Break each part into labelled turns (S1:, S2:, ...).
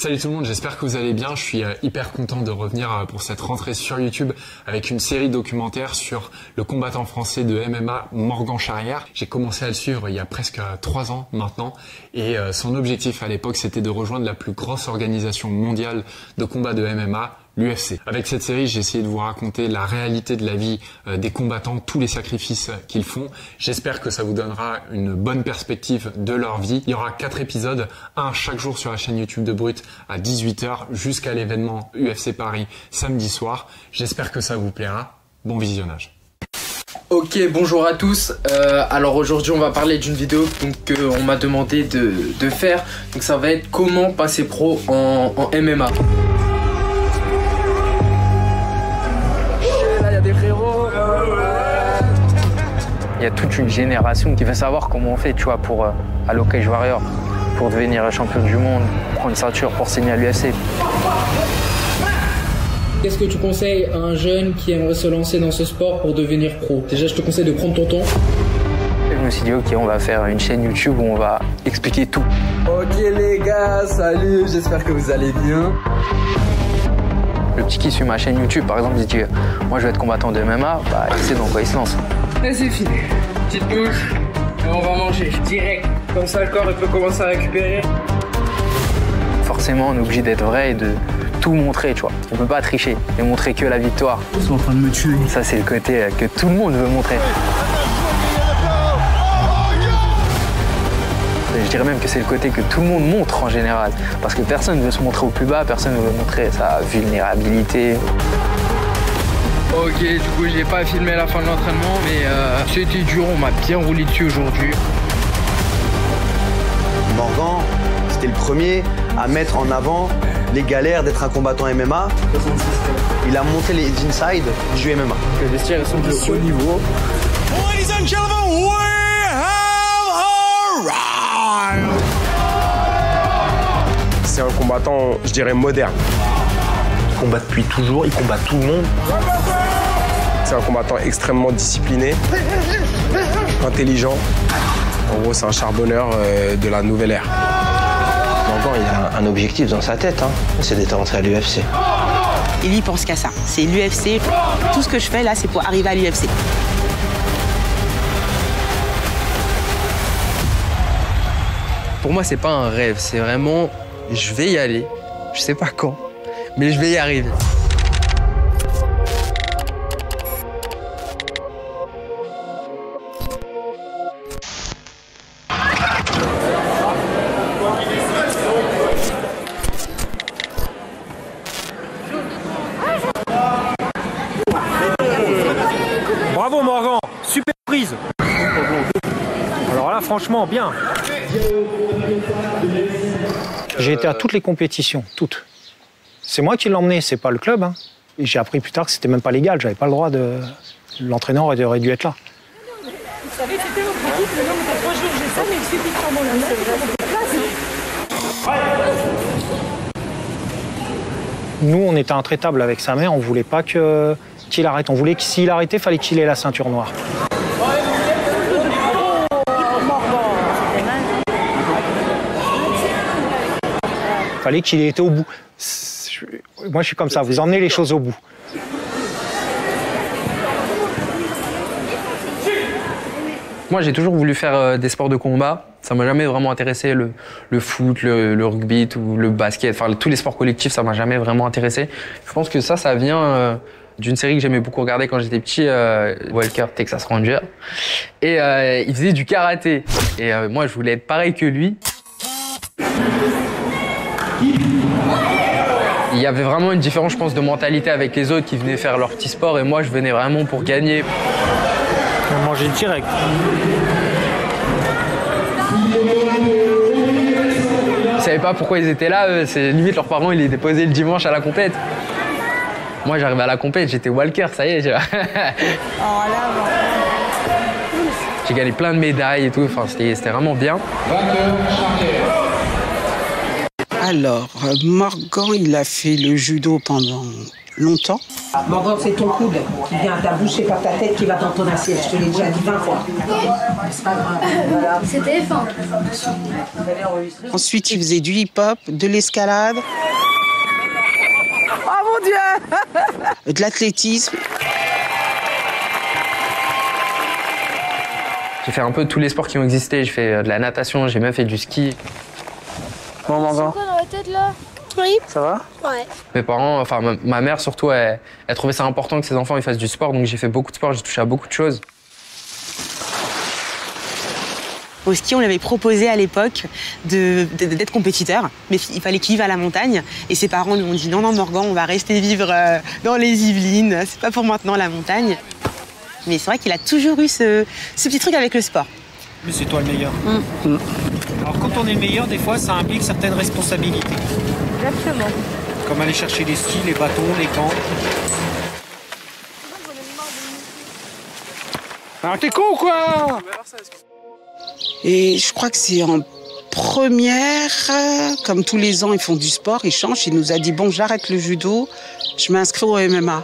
S1: Salut tout le monde, j'espère que vous allez bien. Je suis hyper content de revenir pour cette rentrée sur YouTube avec une série documentaire sur le combattant français de MMA Morgan Charrière. J'ai commencé à le suivre il y a presque 3 ans maintenant et son objectif à l'époque c'était de rejoindre la plus grosse organisation mondiale de combat de MMA, l'UFC. Avec cette série, j'ai essayé de vous raconter la réalité de la vie des combattants, tous les sacrifices qu'ils font. J'espère que ça vous donnera une bonne perspective de leur vie. Il y aura 4 épisodes, un chaque jour sur la chaîne YouTube de Brut à 18 h jusqu'à l'événement UFC Paris samedi soir. J'espère que ça vous plaira. Bon visionnage.
S2: Ok, bonjour à tous. Alors aujourd'hui on va parler d'une vidéo qu'on m'a demandé de faire. Donc ça va être comment passer pro en MMA.
S3: Il y a toute une génération qui veut savoir comment on fait, tu vois, pour à Cage Warrior, pour devenir champion du monde, prendre une ceinture, pour signer à l'UFC.
S2: Qu'est-ce que tu conseilles à un jeune qui aimerait se lancer dans ce sport pour devenir pro? Déjà, je te conseille de prendre ton temps.
S3: Je me suis dit, ok, on va faire une chaîne YouTube où on va expliquer tout.
S2: Ok les gars, salut, j'espère que vous allez bien.
S3: Le petit qui suit ma chaîne YouTube, par exemple, il dit moi je vais être combattant de MMA, bah il sait dans quoi il se lance.
S2: Et c'est fini. Petite douche et on va manger direct. Comme ça le corps il peut commencer à récupérer.
S3: Forcément on est obligé d'être vrai et de tout montrer, tu vois. On peut pas tricher et montrer que la victoire.
S2: Ils sont en train de me tuer.
S3: Ça c'est le côté que tout le monde veut montrer. Je dirais même que c'est le côté que tout le monde montre en général. Parce que personne ne veut se montrer au plus bas, personne ne veut montrer sa vulnérabilité.
S2: Ok, du coup j'ai pas filmé la fin de l'entraînement, mais c'était dur, on m'a bien roulé dessus aujourd'hui.
S4: Morgan, c'était le premier à mettre en avant les galères d'être un combattant MMA. Il a monté les inside du MMA.
S2: Les vestiaires sont de haut niveau.
S5: Ladies and gentlemen, we have arrived.
S6: C'est un combattant, je dirais, moderne.
S4: Il combat depuis toujours, il combat tout le monde.
S6: C'est un combattant extrêmement discipliné, intelligent. En gros, c'est un charbonneur de la nouvelle ère.
S4: Morgan, il a un objectif dans sa tête, c'est d'être rentré à l'UFC.
S7: Et lui, il pense qu'à ça. C'est l'UFC. Tout ce que je fais là, c'est pour arriver à l'UFC.
S2: Pour moi, c'est pas un rêve, c'est vraiment, je vais y aller. Je sais pas quand, mais je vais y arriver.
S8: Bravo Morgan, super prise. Alors là, franchement, bien. J'ai été à toutes les compétitions, toutes. C'est moi qui l'ai emmené, c'est pas le club. Et j'ai appris plus tard que c'était même pas légal, j'avais pas le droit de... L'entraîneur aurait dû être là.
S9: Vous savez, c'était l'objectif, le nombre de 3 jours, j'ai ça, mais il suffit de prendre la
S8: Nous, on était intraitables avec sa mère, on voulait pas qu'il arrête. On voulait que s'il arrêtait, il fallait qu'il ait la ceinture noire. Fallait qu'il ait été au bout. Moi, je suis comme ça, vous emmenez les choses au bout.
S2: Moi, j'ai toujours voulu faire des sports de combat. Ça m'a jamais vraiment intéressé, le foot, le rugby, ou le basket, enfin tous les sports collectifs, ça m'a jamais vraiment intéressé. Je pense que ça vient d'une série que j'aimais beaucoup regarder quand j'étais petit, Walker Texas Ranger. Et il faisait du karaté. Et moi, je voulais être pareil que lui. Il y avait vraiment une différence, je pense, de mentalité avec les autres qui venaient faire leur petit sport. Et moi, je venais vraiment pour gagner.
S8: On mangeait direct.
S2: Ils savaient pas pourquoi ils étaient là, c'est limite leurs parents ils les déposaient le dimanche à la compète. Moi j'arrivais à la compète, j'étais Walker, ça y est. J'ai gagné plein de médailles et tout, enfin c'était vraiment bien.
S7: Alors, Morgan, il a fait le judo pendant longtemps.
S10: Morgan, c'est ton coude qui vient à ta bouche et pas ta tête qui va dans ton assiette. Je te l'ai déjà dit 20 fois. C'est pas grave. Voilà.
S11: C'était fin.
S7: Ensuite, il faisait du hip-hop, de l'escalade. Oh mon Dieu! De l'athlétisme.
S2: J'ai fait un peu tous les sports qui ont existé. J'ai fait de la natation, j'ai même fait du ski.
S11: Bon, Morgan. C'est quoi dans la tête là? Oui.
S2: Ça va?
S11: Ouais.
S2: Mes parents, enfin ma mère surtout, elle trouvait ça important que ses enfants ils fassent du sport, donc j'ai fait beaucoup de sport, j'ai touché à beaucoup de choses.
S7: Au ski, on lui avait proposé à l'époque d'être compétiteur, mais il fallait qu'il vive à la montagne. Et ses parents lui ont dit non, non, Morgan, on va rester vivre dans les Yvelines, c'est pas pour maintenant la montagne. Mais c'est vrai qu'il a toujours eu ce petit truc avec le sport.
S8: Mais c'est toi le meilleur. Alors quand on est le meilleur, des fois, ça implique certaines responsabilités.
S11: Exactement.
S8: Comme aller chercher les skis, les bâtons, les gants. Alors t'es con ou quoi?
S7: Et je crois que c'est en première, comme tous les ans, ils font du sport, ils changent. Il nous a dit, bon, j'arrête le judo, je m'inscris au MMA.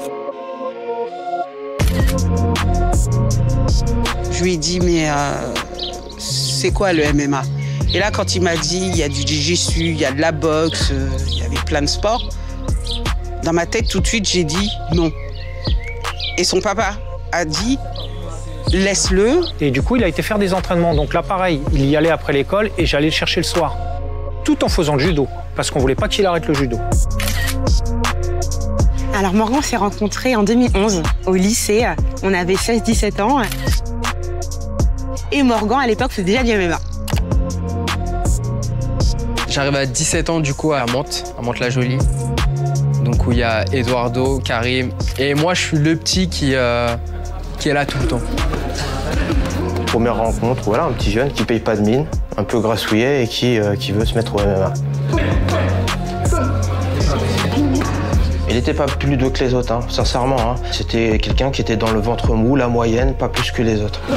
S7: Je lui ai dit, mais c'est quoi le MMA? Et là, quand il m'a dit, il y a du jiu-jitsu, il y a de la boxe, il y avait plein de sports, dans ma tête, tout de suite, j'ai dit non. Et son papa a dit, laisse-le.
S8: Et du coup, il a été faire des entraînements. Donc là, pareil, il y allait après l'école et j'allais le chercher le soir. Tout en faisant le judo, parce qu'on voulait pas qu'il arrête le judo.
S7: Alors Morgan s'est rencontré en 2011 au lycée. On avait 16-17 ans. Et Morgan, à l'époque, faisait déjà du MMA.
S2: J'arrive à 17 ans du coup à Mantes-la-Jolie. Donc où il y a Eduardo, Karim. Et moi, je suis le petit qui est là tout le temps.
S12: Première rencontre, voilà, un petit jeune qui paye pas de mine, un peu grassouillet et qui veut se mettre au MMA. Il n'était pas plus doué que les autres, hein, sincèrement. Hein. C'était quelqu'un qui était dans le ventre mou, la moyenne, pas plus que les autres.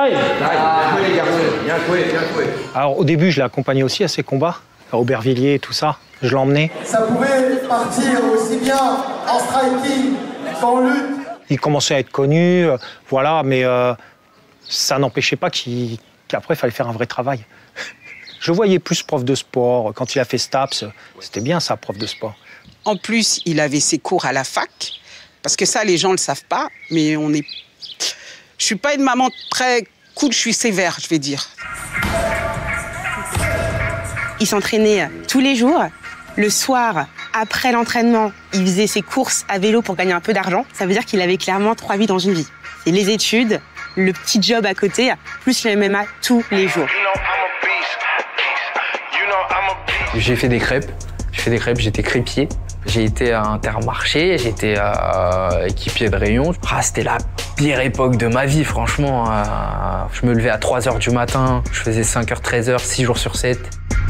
S8: Alors au début, je l'ai accompagné aussi à ses combats, à Aubervilliers et tout ça. Je l'ai emmené.
S13: Ça pouvait partir aussi bien en striking qu'en lutte.
S8: Il commençait à être connu, voilà, mais ça n'empêchait pas qu'après, il fallait faire un vrai travail. Je le voyais plus prof de sport. Quand il a fait STAPS, c'était bien ça, prof de sport.
S7: En plus, il avait ses cours à la fac, parce que ça, les gens ne le savent pas, mais je suis pas une maman très cool, je suis sévère, je vais dire. Il s'entraînait tous les jours. Le soir, après l'entraînement, il faisait ses courses à vélo pour gagner un peu d'argent. Ça veut dire qu'il avait clairement 3 vies dans une vie. C'est les études, le petit job à côté, plus le MMA tous les jours.
S2: J'ai fait des crêpes. J'étais crêpier. J'ai été à Intermarché, j'étais équipier de rayon. C'était la pire époque de ma vie, franchement. Je me levais à 3h du matin, je faisais 5h, 13h, 6 jours sur 7.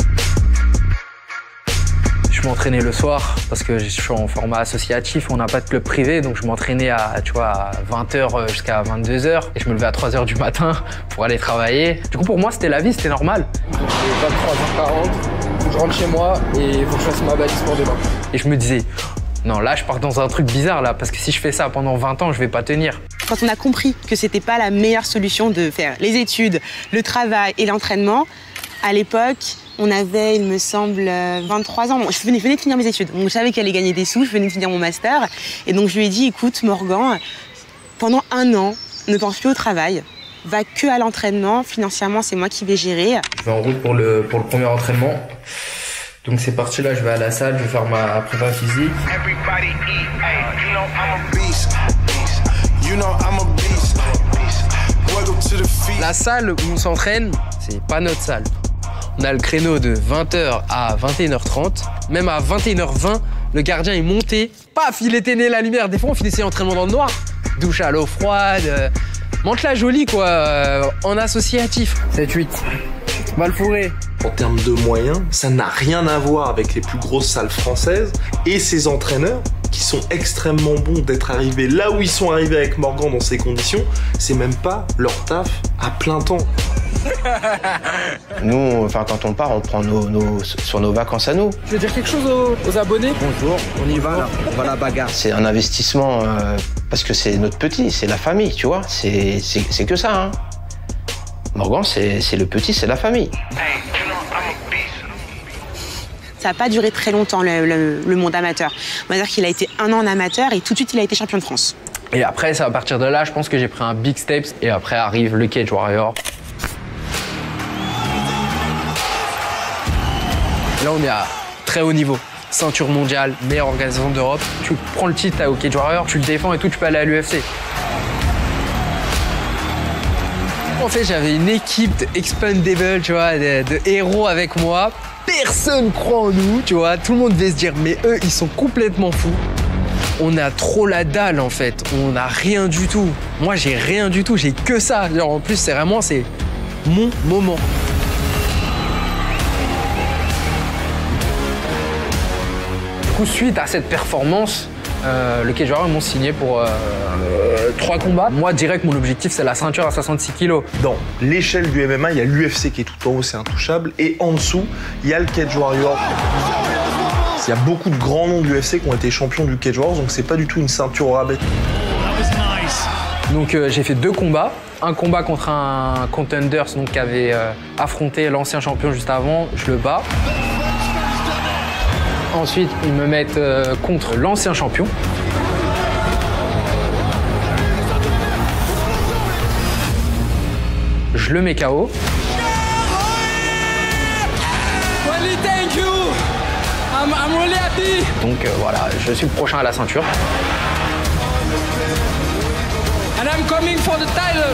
S2: Je m'entraînais le soir parce que je suis en format associatif, on n'a pas de club privé, donc je m'entraînais à 20h jusqu'à 22h et je me levais à 3h du matin pour aller travailler. Du coup, pour moi, c'était la vie, c'était normal.
S6: Il est 23h40, je rentre chez moi et il faut que je fasse ma valise pour demain.
S2: Et je me disais, non, là, je pars dans un truc bizarre, là, parce que si je fais ça pendant 20 ans, je vais pas tenir.
S7: Quand on a compris que c'était pas la meilleure solution de faire les études, le travail et l'entraînement, à l'époque, on avait, il me semble, 23 ans. Bon, je venais de finir mes études. Donc, je savais qu'elle allait gagner des sous, je venais de finir mon master. Et donc, je lui ai dit, écoute, Morgan, pendant 1 an, ne pense plus au travail. Va que à l'entraînement. Financièrement, c'est moi qui vais gérer.
S2: Je vais en route pour le premier entraînement. Donc, c'est parti, là, je vais à la salle, je vais faire ma prépa physique. La salle où on s'entraîne, c'est pas notre salle. On a le créneau de 20h à 21h30. Même à 21h20, le gardien est monté. Paf, il éteignait la lumière. Des fois, on finissait l'entraînement dans le noir. Douche à l'eau froide. Mantes-la-Jolie, quoi, en associatif. 7-8. Va le fourrer.
S14: En termes de moyens, ça n'a rien à voir avec les plus grosses salles françaises. Et ces entraîneurs, qui sont extrêmement bons d'être arrivés là où ils sont arrivés avec Morgan dans ces conditions, c'est même pas leur taf à plein temps.
S12: Nous, enfin, quand on part, on prend sur nos vacances à nous.
S2: Je veux dire quelque chose aux abonnés?
S4: Bonjour, on y va là, on va à la bagarre.
S12: C'est un investissement parce que c'est notre petit, c'est la famille, tu vois. C'est que ça, hein. Morgan, c'est le petit, c'est la famille.
S7: Ça n'a pas duré très longtemps, le monde amateur. On va dire qu'il a été 1 an en amateur et tout de suite, il a été champion de France.
S2: Et après, c'est à partir de là, je pense que j'ai pris un big steps. Et après arrive le Cage Warrior. Là, on est à très haut niveau. Ceinture mondiale, meilleure organisation d'Europe. Tu prends le titre au Cage Warrior, tu le défends et tout, tu peux aller à l'UFC. En fait, j'avais une équipe d'expendable, tu vois, de héros avec moi. Personne croit en nous, tu vois. Tout le monde devait se dire, mais eux, ils sont complètement fous. On a trop la dalle, en fait. On n'a rien du tout. Moi, j'ai rien du tout. J'ai que ça. Genre, en plus, c'est mon moment. Du coup, suite à cette performance, le Cage Warrior m'ont signé pour 3 combats. Moi, direct, mon objectif, c'est la ceinture à 66 kilos.
S14: Dans l'échelle du MMA, il y a l'UFC qui est tout en haut, c'est intouchable. Et en dessous, il y a le Cage Warrior. Il y a beaucoup de grands noms de l'UFC qui ont été champions du Cage Warrior, donc c'est pas du tout une ceinture au rabais.
S2: Donc j'ai fait 2 combats. Un combat contre un contender donc, qui avait affronté l'ancien champion juste avant. Je le bats. Ensuite, ils me mettent contre l'ancien champion. Je le mets KO.
S9: Thank you. I'm really happy.
S2: Donc voilà, je suis le prochain à la ceinture.
S9: And I'm coming for the title.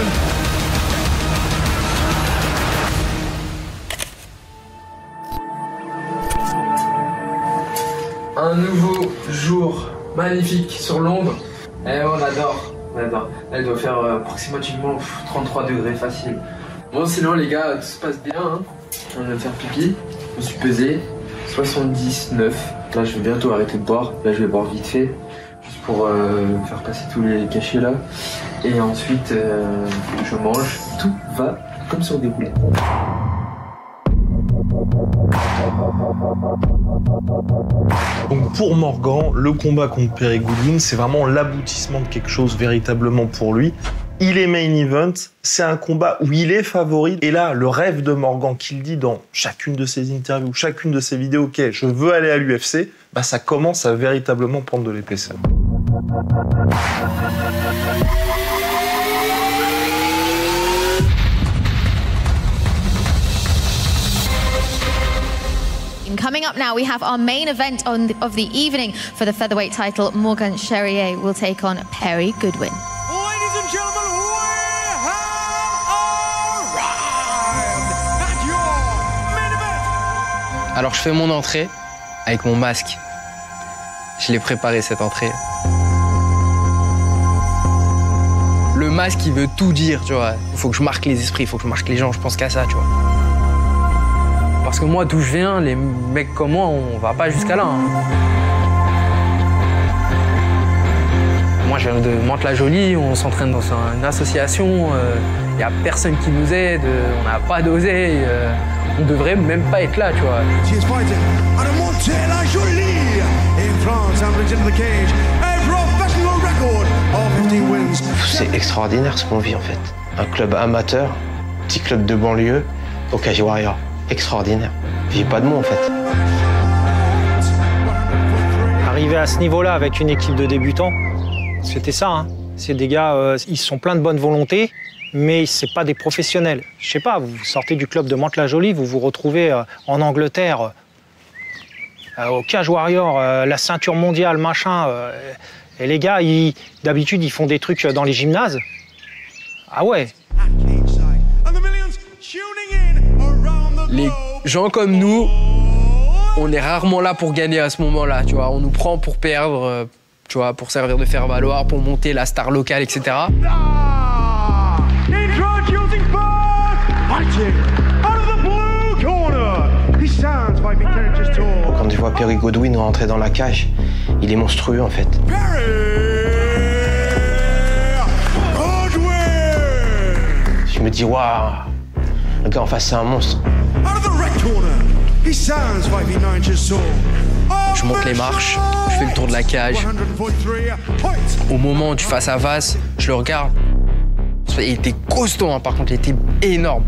S2: Un nouveau jour magnifique sur l'ombre. Et on adore. Là, il doit faire approximativement 33 degrés facile. Bon, sinon, les gars, tout se passe bien. Hein. On vient de faire pipi. Je me suis pesé 79. Là, je vais bientôt arrêter de boire. Là, je vais boire vite fait. Juste pour faire passer tous les cachets là. Et ensuite, je mange. Tout va comme sur des roulettes.
S14: Donc pour Morgan, le combat contre Perry Goodwin, c'est vraiment l'aboutissement de quelque chose véritablement pour lui. Il est main event, c'est un combat où il est favori. Et là, le rêve de Morgan qu'il dit dans chacune de ses interviews, chacune de ses vidéos, ok, je veux aller à l'UFC, bah ça commence à véritablement prendre de l'épaisseur.
S15: Coming up now, we have our main event of the evening for the featherweight title. Morgan Charrier will take on Perry Goodwin.
S5: Ladies and gentlemen, we have arrived at your main event.
S2: Alors je fais mon entrée avec mon masque. Je l'ai préparé cette entrée. Le masque, il veut tout dire, tu vois. Il faut que je marque les esprits, il faut que je marque les gens, je pense qu'à ça, tu vois. Parce que moi, d'où je viens, les mecs comme moi, on va pas jusqu'à là. Hein. Moi, je viens de Mantes-la-Jolie, on s'entraîne dans une association, il n'y a personne qui nous aide, on n'a pas d'oseille, on devrait même pas être là, tu vois.
S12: C'est extraordinaire ce qu'on vit en fait. Un club amateur, petit club de banlieue, au Cage Warrior. Extraordinaire. J'ai pas de mots en fait.
S8: Arriver à ce niveau-là avec une équipe de débutants, c'était ça. Hein. C'est des gars, ils sont pleins de bonne volonté, mais c'est pas des professionnels. Je sais pas, vous sortez du club de Mantes-la-Jolie, vous vous retrouvez en Angleterre, au Cage Warrior, la ceinture mondiale, machin. Et les gars, d'habitude, ils font des trucs dans les gymnases. Ah ouais.
S2: Les gens comme nous, on est rarement là pour gagner à ce moment-là, tu vois. On nous prend pour perdre, tu vois, pour servir de faire valoir, pour monter la star locale, etc.
S12: Quand je vois Perry Goodwin rentrer dans la cage, il est monstrueux en fait. Je me dis, waouh, Le gars en face, c'est un monstre.
S2: Je monte les marches, je fais le tour de la cage. Au moment où tu face à face, je le regarde. Il était costaud, hein, par contre, il était énorme.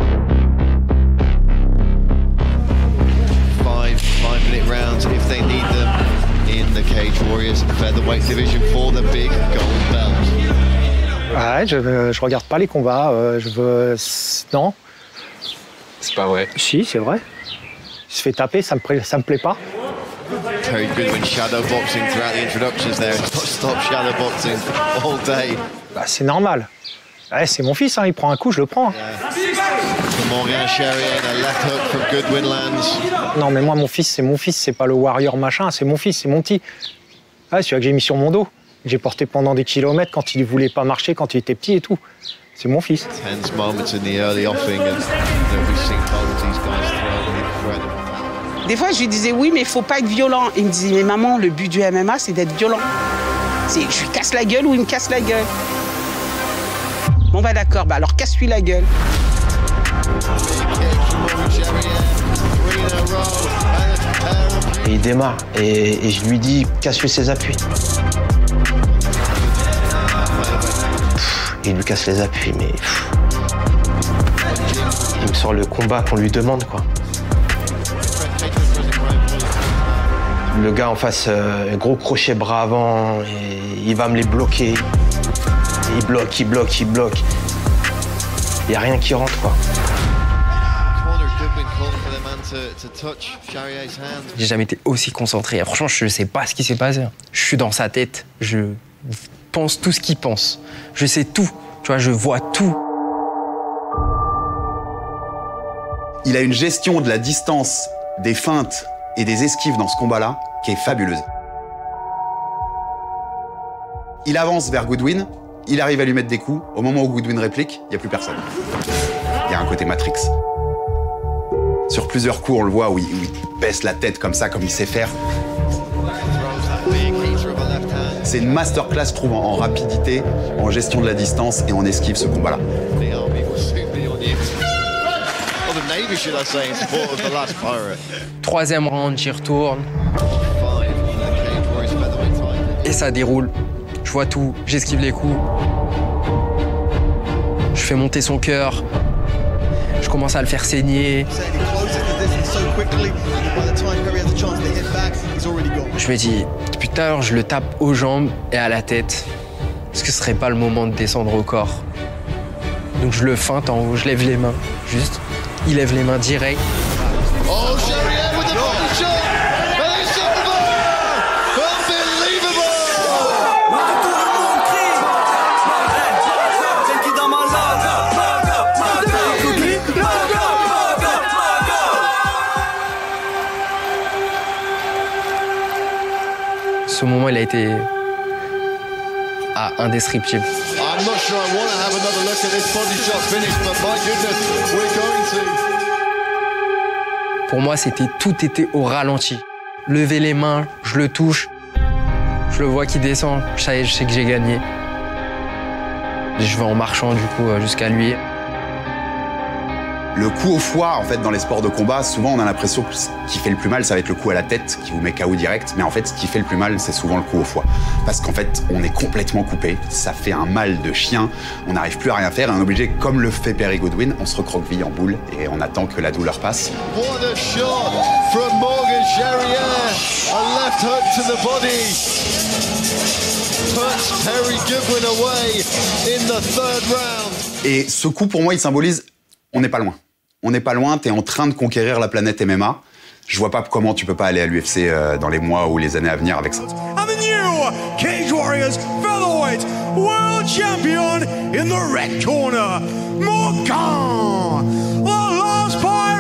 S16: 5-minute rounds if they need them in the Cage Warriors featherweight division for the big gold belt.
S8: Ouais, je regarde pas les combats, je veux... Non.
S1: C'est pas vrai.
S8: Si, c'est vrai. Il se fait taper, ça me plaît pas.
S16: Perry Goodwin shadowboxing throughout the introductions there. Stop shadowboxing all day.
S8: Bah, c'est normal. Ouais, c'est mon fils, hein, il prend un coup, je le prends.
S16: Morgan Charrier, a left hook from Goodwin lands.
S8: Non, mais moi, mon fils, c'est pas le warrior machin, c'est mon fils, c'est mon petit. Ouais, celui que j'ai mis sur mon dos. J'ai porté pendant des kilomètres quand il voulait pas marcher, quand il était petit et tout. C'est mon fils.
S16: Tense moments in the early offing and we've seen both these guys throw incredible.
S7: Des fois, je lui disais oui, mais il faut pas être violent. Il me disait mais maman, le but du MMA, c'est d'être violent. C'est je lui casse la gueule ou il me casse la gueule. Bon bah d'accord, bah alors casse-lui la gueule.
S12: Et il démarre et je lui dis casse-lui ses appuis. Il lui casse les appuis, mais il me sort le combat qu'on lui demande, quoi. Le gars en face, gros crochet bras avant, et il va me les bloquer. Il bloque. Il n'y a rien qui rentre, quoi.
S2: J'ai jamais été aussi concentré. Franchement, je sais pas ce qui s'est passé. Je suis dans sa tête. Je pense tout ce qu'il pense. Je sais tout. Tu vois, je vois tout.
S17: Il a une gestion de la distance, des feintes et des esquives dans ce combat-là qui est fabuleuse. Il avance vers Goodwin, il arrive à lui mettre des coups. Au moment où Goodwin réplique, il n'y a plus personne. Il y a un côté Matrix. Sur plusieurs coups, on le voit où il baisse la tête comme ça, comme il sait faire. C'est une masterclass, je trouve, en rapidité, en gestion de la distance et en esquive, ce combat-là.
S2: Troisième round, j'y retourne. Et ça déroule. Je vois tout, j'esquive les coups. Je fais monter son cœur. Je commence à le faire saigner. Je me dis, depuis tout à l'heure, je le tape aux jambes et à la tête. Est-ce que ce serait pas le moment de descendre au corps? Donc je le feinte en haut, je lève les mains, juste. Il lève les mains direct.
S16: Oh, Charrier with the body shot! And it's over! Unbelievable!
S2: Ce moment, il a été indescriptible.
S16: I'm not sure I want to have another look at this body shot finish, but my goodness, we're going to.
S2: Pour moi, tout était au ralenti. Lever les mains, je le touche, je le vois qui descend, je sais que j'ai gagné. Je vais en marchant du coup jusqu'à lui.
S17: Le coup au foie, en fait, dans les sports de combat, souvent on a l'impression que ce qui fait le plus mal, ça va être le coup à la tête qui vous met KO direct. Mais en fait, ce qui fait le plus mal, c'est souvent le coup au foie. Parce qu'en fait, on est complètement coupé. Ça fait un mal de chien. On n'arrive plus à rien faire. Et on est obligé, comme le fait Perry Goodwin, on se recroqueville en boule et on attend que la douleur passe.
S16: What a shot from Morgan Charrier. A left hook to the body. Puts Perry Goodwin away in the third round.
S17: Et ce coup, pour moi, il symbolise, on n'est pas loin. On n'est pas loin, t'es en train de conquérir la planète MMA. Je vois pas comment tu peux pas aller à l'UFC dans les mois ou les années à venir avec ça.
S5: And the new Cage Warriors Featherweight World Champion in the red corner, Morgan, the last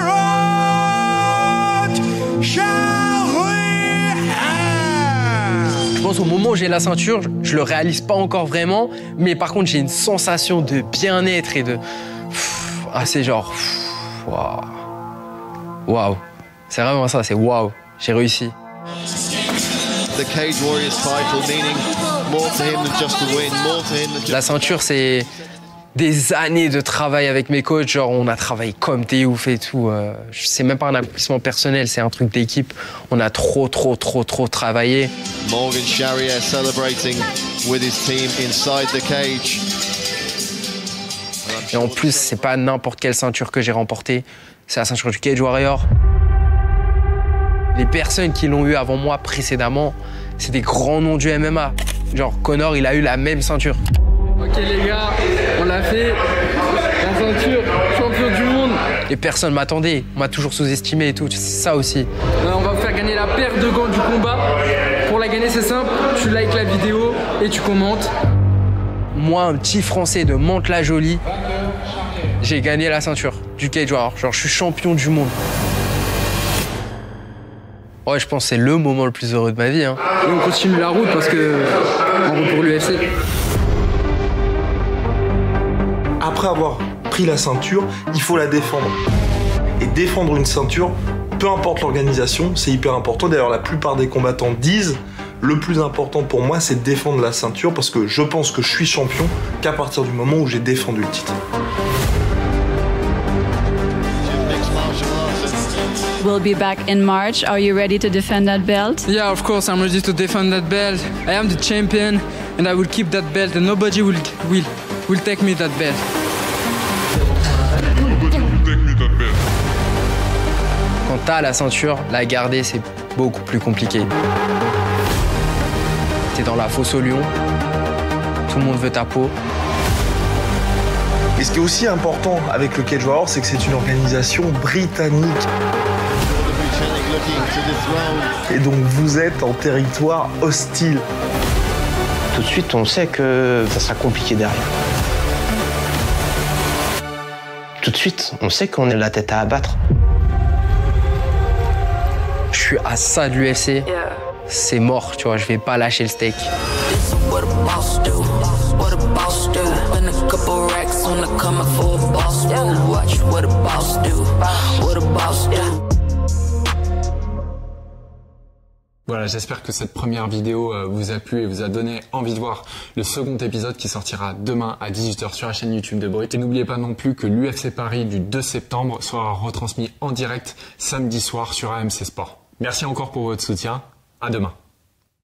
S5: pirate, Charrier.
S2: Je pense au moment où j'ai la ceinture, je le réalise pas encore vraiment, mais par contre j'ai une sensation de bien-être et de... c'est genre... Waouh. C'est vraiment ça, c'est waouh. J'ai réussi.
S16: The Cage Warriors title meaning more to him than just a win, more to him than just...
S2: La ceinture, c'est des années de travail avec mes coachs. Genre, on a travaillé comme des ouf et tout. C'est même pas un accomplissement personnel, c'est un truc d'équipe. On a trop travaillé.
S16: Morgan Charrier celebrating with his team inside the cage.
S2: Et en plus, c'est pas n'importe quelle ceinture que j'ai remportée. C'est la ceinture du Cage Warrior. Les personnes qui l'ont eu avant moi précédemment, c'est des grands noms du MMA. Genre, Conor, il a eu la même ceinture.
S18: Ok les gars, on l'a fait. La ceinture, champion du monde.
S2: Et personne m'attendait. On m'a toujours sous-estimé et tout. C'est ça aussi.
S18: On va vous faire gagner la paire de gants du combat. Pour la gagner, c'est simple. Tu likes la vidéo et tu commentes.
S2: Moi, un petit Français de Mantes-la-Jolie, j'ai gagné la ceinture du Cage Warrior. Genre, je suis champion du monde. Ouais, je pense que c'est le moment le plus heureux de ma vie. Hein.
S18: Et on continue la route parce que on roule pour l'UFC.
S14: Après avoir pris la ceinture, il faut la défendre. Et défendre une ceinture, peu importe l'organisation, c'est hyper important. D'ailleurs, la plupart des combattants disent le plus important pour moi, c'est de défendre la ceinture parce que je pense que je suis champion qu'à partir du moment où j'ai défendu le titre.
S19: We'll be back in March. Are you ready to defend that belt?
S18: Yeah, of course, I'm ready to defend that belt. I am the champion and I will keep that belt and nobody will take me that belt.
S2: Quand t'as la ceinture, la garder, c'est beaucoup plus compliqué. T'es dans la fosse au lion, tout le monde veut ta peau.
S14: Et ce qui est aussi important avec le Cage Warrior, c'est que c'est une organisation britannique. Et donc vous êtes en territoire hostile.
S12: Tout de suite, on sait que ça sera compliqué derrière. Tout de suite, on sait qu'on est la tête à abattre.
S2: Je suis à ça de l'UFC. C'est mort, tu vois, je vais pas lâcher le steak.
S1: Voilà, j'espère que cette première vidéo vous a plu et vous a donné envie de voir le second épisode qui sortira demain à 18 h sur la chaîne YouTube de Brut. Et n'oubliez pas non plus que l'UFC Paris du 2 septembre sera retransmis en direct samedi soir sur AMC Sport. Merci encore pour votre soutien. À demain.